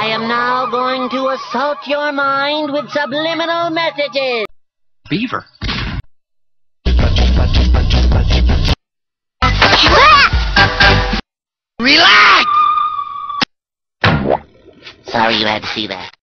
I am now going to assault your mind with subliminal messages. Beaver. Relax! Sorry you had to see that.